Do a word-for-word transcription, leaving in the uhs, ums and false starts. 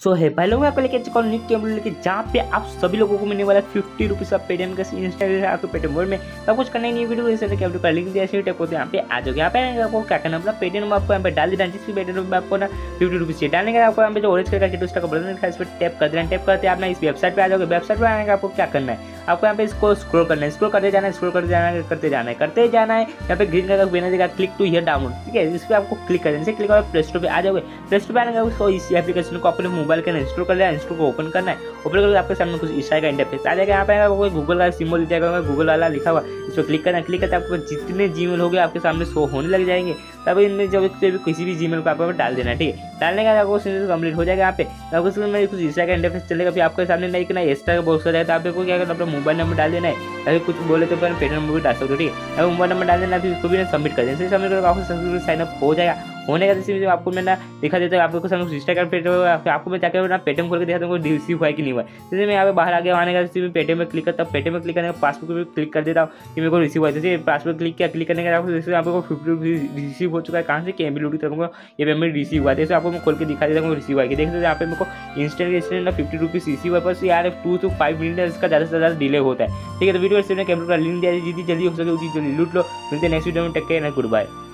सो है भाई लोग, मैं आपको लेके चुका हूँ न्यू केबल लेके, जहाँ पे आप सभी लोगों को मिलने वाला है फिफ्टी रुपीज़ का पेटीएम का इंस्टाग्राम आपको पेटीएम वर्ल्ड में सब कुछ करना है। न्यू वीडियो इसे केबल का लिंक दिया टाइप होते हैं यहाँ पे आ जाओगे। यहाँ पे आपको क्या करना है, पेटीएम आपको यहाँ पे डाल देना, जिसकी पेटीएम में आपको ना फिफ्टी रुपीज़ चाहिए डालने का, आपको यहाँ पे जो ऑरेंज कलर का किट उसका बटन दिखा है, इस पर टैप कर देना। टैप करते आप ना इस वेबसाइट पे आ जाओगे। वेबसाइट पे आने का आपको क्या करना है, आपको यहाँ पे इसको स्क्रॉल करना है, स्क्रॉल करते जाना है, स्क्रॉल करते जाना है, करते जाना है करते जाना है यहाँ पे ग्रीन कलर का बैनर देगा क्लिक टू हियर डाउनलोड, ठीक है। इस पर आपको क्लिक कर देने से क्लिक कर प्ले स्टोर पे आ जाओगे। प्ले स्टोर पे आने का उसको इस एप्लीकेशन को अपने मोबाइल के अंदर इंस्टॉल कर लेना, इंस्टॉल को ओपन करना है। ओपन करके आपके सामने कुछ इस तरह का इंटरफेस आ जाएगा। यहाँ पे आपको गूगल का सिंबल दिख जाएगा, गूगल वाला लिखा हुआ, इस पर क्लिक करना। क्लिक करते आपको जितने जीमेल हो गए आपके सामने शो होने लग जाएंगे। तब इनमें जब भी किसी भी जीमेल को आपको डाल देना, ठीक है। डालने का आपको कंप्लीट हो जाएगा। यहाँ पे आपको उसमें कुछ इस तरह का इंटरफेस चलेगा, फिर आपके सामने नहीं कि ना एक्स्ट्रा का बॉक्स हो जाएगा। तो आपको क्या करना, अपना मोबाइल नंबर डाल देना है, अगर कुछ बोले तो पेटीएम नंबर भी डाल सकते हो, ठीक है। अब मोबाइल नंबर डाल देना, फिर उसको भी सबमिट कर देना। सबमिट करके आपको साइन अप हो जाएगा। होने का जैसे आपको मैंने दिखा देता है, आपको सामने इंस्टाग्राम पे आपको मैं जाकर ना पेटीएम खोल के देखा तो रिसीव हुआ है कि नहीं हुआ। जैसे मैं यहाँ पे बाहर आ गया, आने का जैसे पेटीएम में क्लिक करता हूँ, पेटीएम में क्लिक करने का पासबुक पे क्लिक कर देता हूँ कि मेरे को रिसीव हुआ है। जैसे पासबुक क्लिक किया, क्लिक करने का आपको जैसे आपको फिफ्टी रुपीज़ रिसीव हो चुका है। कहाँ से केम लूटी तक ये पेमेंट रिसीव हुआ है, जैसे आपको मैं खोल के दिखा देता हूँ रिसीव हुआ है। देखते यहाँ पे मेरे को इंस्टेंट इंस्टेंट ना फिफ्टी रुपीज़ रिसीव हुआ, बस यार टू टू फाइव मिनट इसका ज़्यादा से ज़्यादा डिले होता है, ठीक है। तो वीडियो कैमरा का लिंक दिया, जितनी जल्दी हो सके उतनी जल्दी लूट लो। मिलते हैं नेक्स्ट वीडियो में, take care and good bye.